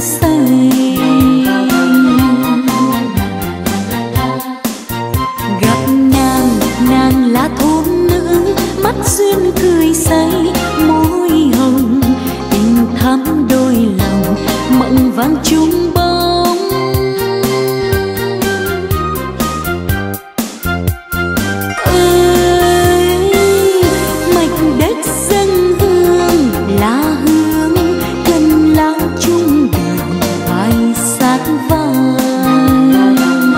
say. Gặp nàng là thôn nữ, mắt duyên cười say, môi hồng tình thắm đôi lòng, mộng vàng chung bóng. Ơi mạch đất dâng hương lá hương, cần lao chung đường vai sát vai,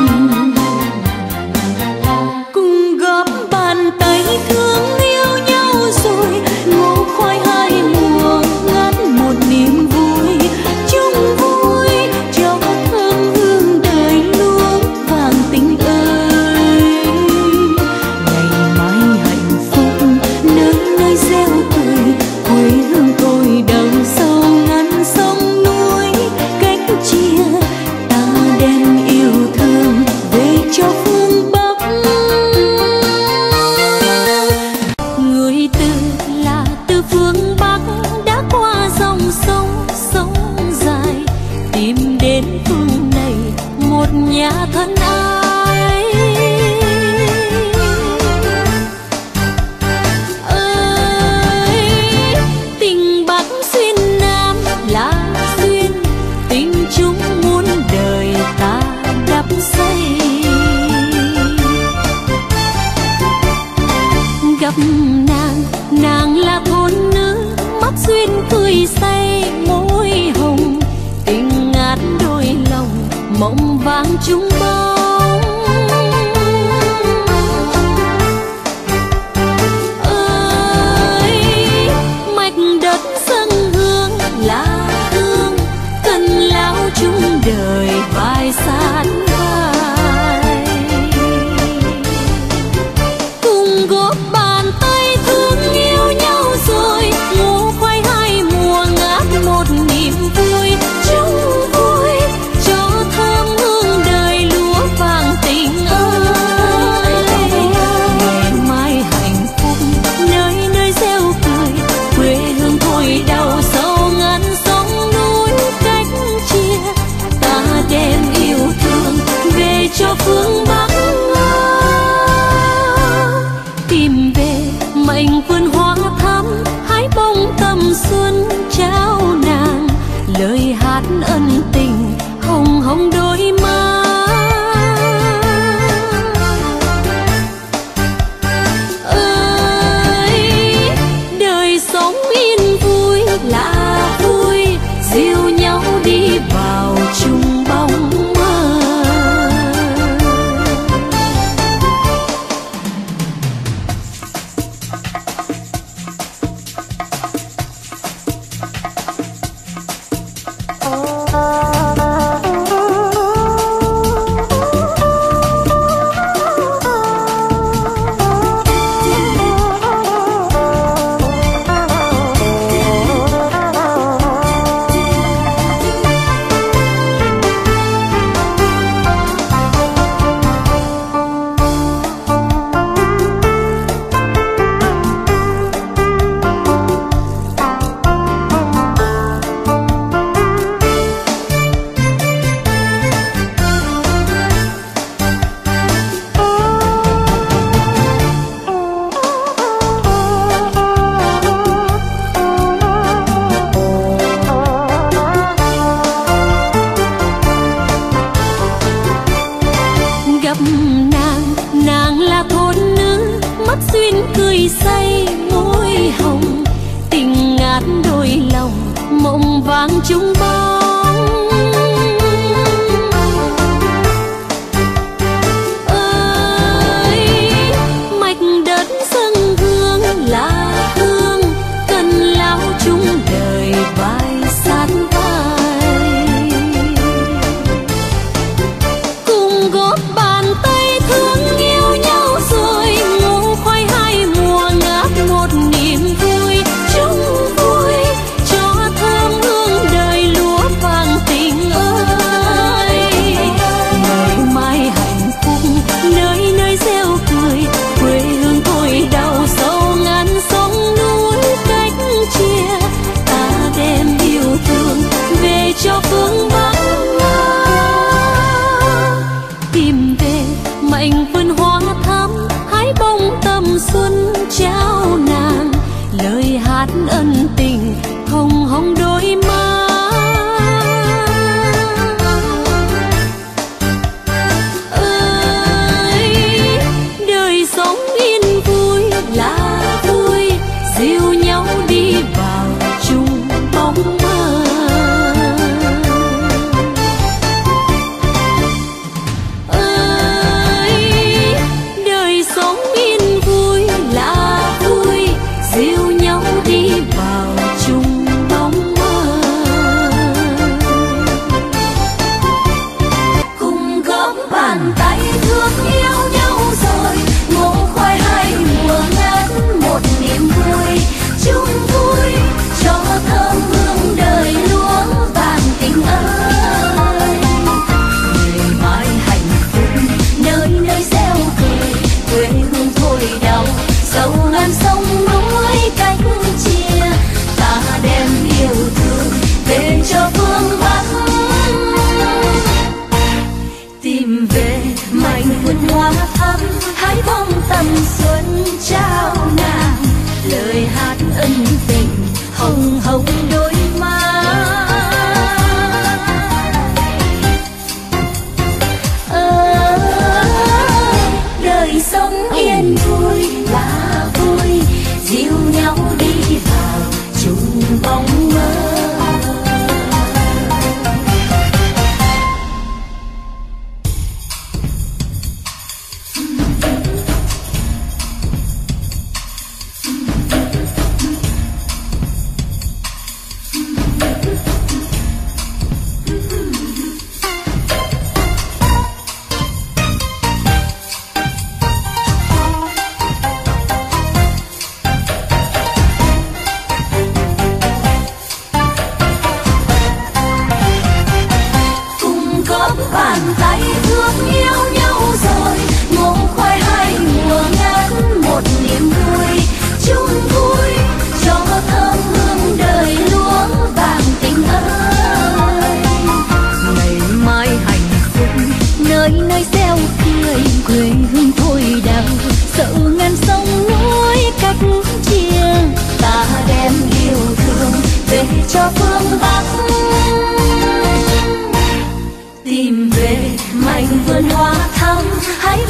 cùng góp bàn tay thương yêu nhau rồi ngô khoai hai mùa ngát một niềm vui chung vui cho thơm hương đời lúa vàng tình ơi. Ngày mai hạnh phúc nơi nơi gieo cười, quê hương tôi đầu sâu ngăn sông núi cách chia, ta đem yêu thương về cho phương Bắc. Người từ phương Bắc đã qua dòng sông dài, tìm đến phương này một nhà thân ai. Ơi tình Bắc xuyên Nam là duyên, tình chúng muôn đời ta đắp xây. Gặp nàng là thôn nữ, mắt duyên cười say, môi hồng tình ngát đôi lòng, mộng vàng chung bóng. Ơi mạch đất dâng hương lá hương, cần lao chung đời vai sát vai, cùng góp bàn tay thương yêu nhau rồi ngô khoai hai mùa ngát một niềm vui chung vui cho thơm hương đời lúa vàng tình ơi. Ngày mai hạnh phúc nơi nơi gieo cười, quê hương thôi đau sâu ngăn sông núi cách chia, ta đem yêu thương về cho phương Bắc. Tìm về mảnh vườn hoa thắm, hái bông tầm xuân trao nàng, lời hát ân tình hồng hồng đôi má. Ơi đời sống yên vui là vui, dìu nhau đi vào chung bóng mơ. Gặp nàng là thôn nữ, mắt duyên cười say, môi hồng tình ngát đôi lòng, mộng vàng chung bóng. Ơi mạch đất dâng hương lá hương, cần lao chung đời vai sát vai, cùng góp bàn tay thương yêu nhau rồi ngô khoai hai mùa ngát một niềm vui chung vui cho thơm hương đời vườn hoa thắm hãy